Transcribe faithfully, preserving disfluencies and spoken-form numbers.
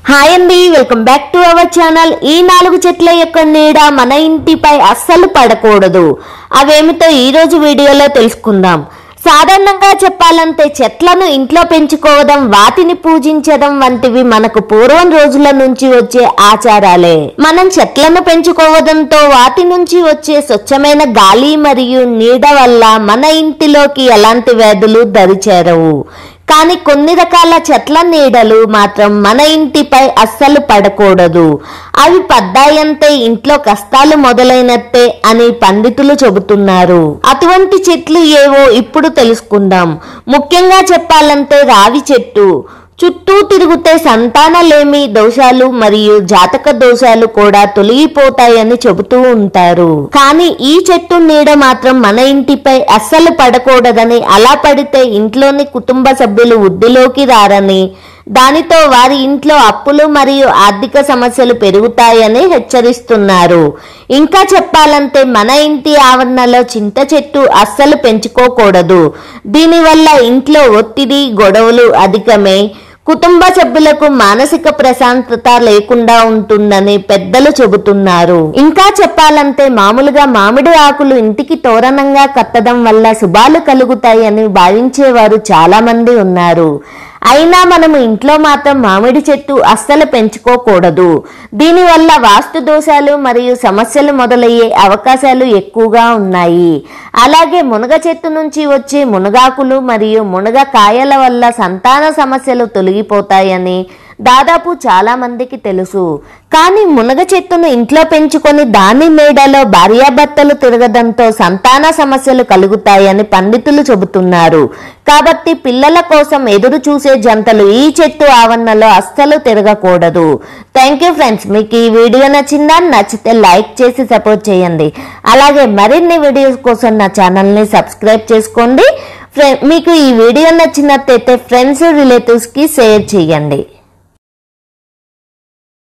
Hi అండి, welcome back to our channel. ఈ నాలుగు చెట్ల యొక్క నీడ మన ఇంటిపై అస్సలు పడకూడదు. అవేమిటో ఈ రోజు వీడియోలో తెలుసుకుందాం. సాధారణంగా చెప్పాలంటే చెట్లను ఇంట్లో పెంచుకోవడం, వాటిని పూజించడం వంటివి మనకు పూర్వం రోజుల నుంచి వచ్చే ఆచారాలే. మనం చెట్లను పెంచుకోవడంతో వాటి నుంచి వచ్చే స్వచ్ఛమైన గాలి మరియు నీడ వల్ల మన ఇంటిలోకి ఎలాంటి వ్యాధులు దరిచేరవు. కానీ కొన్ని రకాల చెట్ల నీడలు మాత్రం మన ఇంటిపై అస్సలు పడకూడదు. అవి పడ్డాయంటే ఇంట్లో కష్టాలు మొదలైనట్టే అని పండితులు చెబుతున్నారు. అటువంటి చెట్లు ఏవో ఇప్పుడు తెలుసుకుందాం. ముఖ్యంగా చెప్పాలంటే రావి చెట్టు. చుట్టూ తిరుగుతే సంతానలేమి దోషాలు మరియు జాతక దోషాలు కూడా తొలగిపోతాయని చెబుతూ ఉంటారు. కానీ ఈ చెట్టు నీడ మాత్రం మన ఇంటిపై అస్సలు పడకూడదని, అలా పడితే ఇంట్లోని కుటుంబ సభ్యులు వృద్ధిలోకి రారని, దానితో వారి ఇంట్లో అప్పులు మరియు ఆర్థిక సమస్యలు పెరుగుతాయని హెచ్చరిస్తున్నారు. ఇంకా చెప్పాలంటే మన ఇంటి ఆవరణలో చింత చెట్టు అస్సలు పెంచుకోకూడదు. దీనివల్ల ఇంట్లో ఒత్తిడి, గొడవలు అధికమై కుటుంబ సభ్యులకు మానసిక ప్రశాంతత లేకుండా ఉంటుందని పెద్దలు చెబుతున్నారు. ఇంకా చెప్పాలంటే మామూలుగా మామిడి ఆకులు ఇంటికి తోరణంగా కట్టడం వల్ల శుభాలు కలుగుతాయని భావించేవారు చాలా మంది ఉన్నారు. అయినా మనము ఇంట్లో మాత్రం మామిడి చెట్టు అస్సలు పెంచుకోకూడదు. దీనివల్ల వాస్తు దోషాలు మరియు సమస్యలు మొదలయ్యే అవకాశాలు ఎక్కువగా ఉన్నాయి. అలాగే మునగ చెట్టు నుంచి వచ్చే మునగాకులు మరియు మునగ కాయల వల్ల సంతాన సమస్యలు తొలగిపోతాయని దాదాపు చాలా మందికి తెలుసు. కానీ మునగ చెట్టును ఇంట్లో పెంచుకొని దాని నీడలో భార్యాభర్తలు తిరగడంతో సంతాన సమస్యలు కలుగుతాయని పండితులు చెబుతున్నారు. కాబట్టి పిల్లల కోసం ఎదురు చూసే జంటలు ఈ చెట్టు ఆవరణలో అస్సలు తిరగకూడదు. Thank you friends. మీకు ఈ వీడియో నచ్చిందా? నచ్చితే లైక్ చేసి సపోర్ట్ చేయండి. అలాగే మరిన్ని వీడియోస్ కోసం నా ఛానల్ని సబ్స్క్రైబ్ చేసుకోండి. మీకు ఈ వీడియో నచ్చినట్లయితే ఫ్రెండ్స్, రిలేటివ్స్కి షేర్ చేయండి.